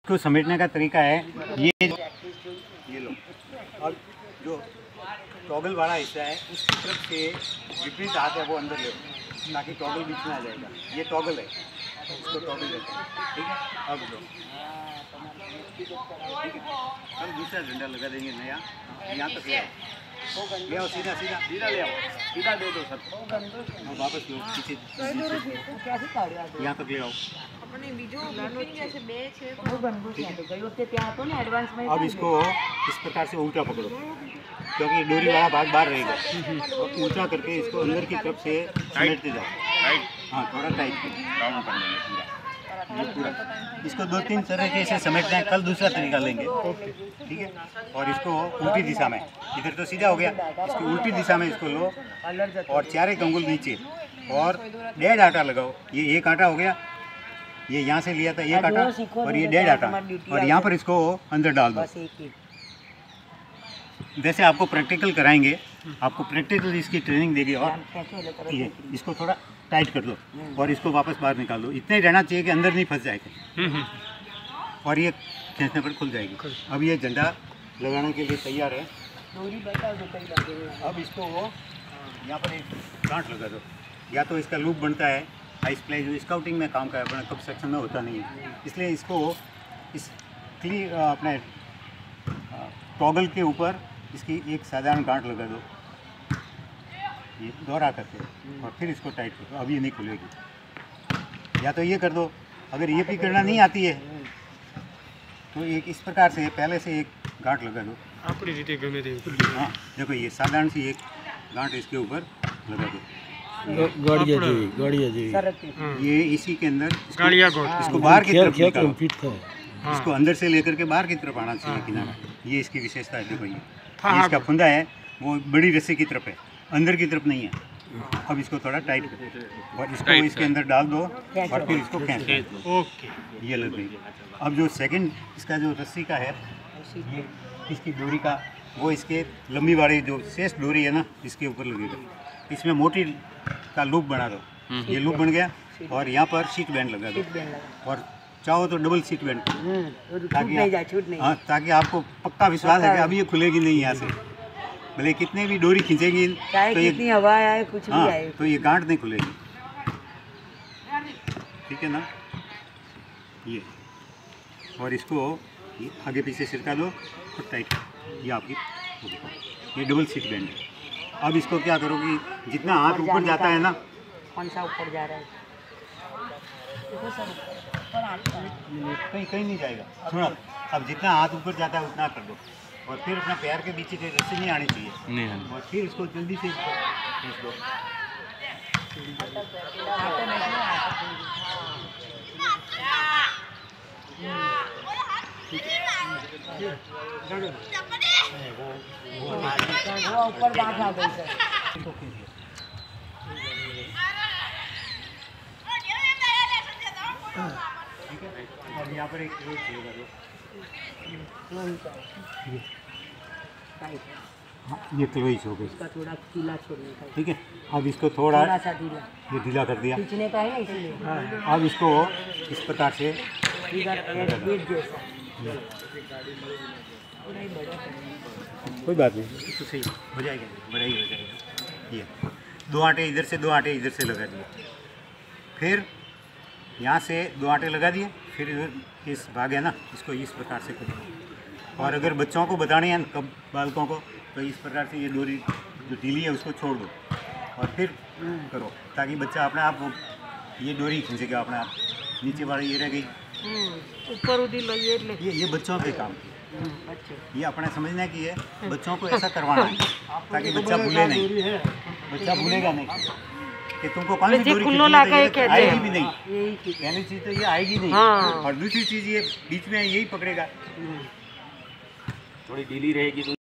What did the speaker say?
इसको समेटने का तरीका है ये लो। और जो टॉगल वाला हिस्सा है उसकी तरफ से विपरीत हाथ है वो अंदर ले ताकि टॉगल बीच में आ जाएगा। ये टॉगल है, इसको टॉगल कहते हैं। ठीक है, अब लो, ठीक है। हम दूसरा डंडा लगा देंगे नया, यहाँ तक ले आओ, सीधा सीधा सीधा ले आओ, सीधा दे दो सब। और वापस लो पीछे, यहाँ तक ले आओ। अब इसको इस प्रकार से उल्टा पकड़ो क्योंकि डोरी वाला भाग बाहर रहेगा। और उल्टा करके इसको अंदर की तरफ से समेटते जाओ। हाँ, थोड़ा टाइट डाउन कर लेंगे पूरा, ये पूरा। इसको 2-3 तरीके से समेटते हैं, कल दूसरा तरीका लेंगे। ठीक है, और इसको उल्टी दिशा में, इधर तो सीधा हो गया, इसकी उल्टी दिशा में इसको लो और 4 अंगुल नीचे और 1.5 आटा लगाओ। ये 1 आटा हो गया, ये यहाँ से लिया था 1 आटा और ये 1.5 आटा, और यहाँ पर इसको अंदर डाल दो। वैसे आपको प्रैक्टिकल कराएंगे, आपको प्रैक्टिकल इसकी ट्रेनिंग देगी। और ये इसको थोड़ा टाइट कर दो और इसको वापस बाहर निकाल दो। इतना ही रहना चाहिए कि अंदर नहीं फंस जाएगा, और ये खींचने पर खुल जाएगी। अब ये झंडा लगाने के लिए तैयार है। अब इसको यहाँ पर एक गांठ लगा दो, या तो इसका लूप बनता है हाई स्प्लाई जो स्काउटिंग में काम का है, अपना कंस्ट्रक्शन में होता नहीं है, इसलिए इसको इस अपने टॉगल के ऊपर इसकी एक साधारण गांठ लगा दो, ये दोहरा करके, और फिर इसको टाइट कर दो। अब ये नहीं खुलेगी। या तो ये कर दो, अगर ये भी करना नहीं आती है तो एक इस प्रकार से पहले से एक गांठ लगा दो। हाँ, देखो ये साधारण सी एक गांठ इसके ऊपर लगा दो। गाड़िया जी ये इसी के अंदर इसको बाहर की तरफ निकालो, इसको अंदर से लेकर के बाहर की तरफ आना चाहिए किनारा। ये इसकी विशेषता है। देखो ये इसका फंदा है वो बड़ी रस्सी की तरफ है, अंदर की तरफ नहीं है। अब इसको थोड़ा टाइट करो और इसको इसके अंदर डाल दो और फिर इसको खींच दो। ओके, ये लग गई। अब जो सेकंड इसका जो रस्सी का है, ये इसकी डोरी का, वो इसके लंबी वाली जो शेष डोरी है ना, इसके ऊपर लगेगा। इसमें मोटी का लूप बना दो, ये लूप बन गया, और यहाँ पर सीट बैंड लगा दो, और चाहो तो डबल सीट बैंड, ताकि आपको पक्का विश्वास है कि अब ये खुलेगी नहीं यहाँ से। भले कितने भी डोरी खींचेगी तो ये हवा आए कुछ भी आए तो ये गांठ नहीं खुलेगी। ठीक है ना, ये, और इसको आगे पीछे सिरका दो और टाइट, ये आपकी ये डबल सीट बैंड है। अब इसको क्या करोगी, जितना हाथ ऊपर जाता है ना, कौन सा ऊपर जा रहा है, कहीं कहीं नहीं जाएगा। थोड़ा अब जितना हाथ ऊपर जाता है उतना कर दो, और फिर अपना पैर के पीछे रस्सी नहीं आनी चाहिए, नहीं। और फिर इसको जल्दी से खींच दो। ऊपर बात आ गई सर, ठीक है। और यहाँ पर एक रोड लगा दो, ये क्लोज हो गई, इसका थोड़ा ढीला छोड़ने का। ठीक है, अब इसको थोड़ा सा ढीला, ये ढीला कर दिया, खींचने का है इसलिए। हाँ, अब इसको इस प्रकार से कोई बात नहीं, तो सही हो जाएगा, बड़ा ही हो जाएगा। ये 2 आटे इधर से 2 आटे इधर से लगा दिए, फिर यहाँ से 2 आटे लगा दिए, फिर इस भाग है ना, इसको इस प्रकार से करो। और अगर बच्चों को बताने हैं कब बालकों को, तो इस प्रकार से ये डोरी जो ढीली है उसको छोड़ दो और फिर करो, ताकि बच्चा अपने आप ये डोरी खींचेगा अपने आप। नीचे वाली ये रह गई, ऊपर ये बच्चों के काम, ये अपने समझना कि ये बच्चों को ऐसा करवाना है ताकि बच्चा भूले नहीं, बच्चा भूलेगा नहीं कि तुमको कौन सी डोरी आएगी भी नहीं। पहली चीज़ तो ये आएगी नहीं, और दूसरी चीज़ ये बीच में यही पकड़ेगा, थोड़ी ढीली रहेगी।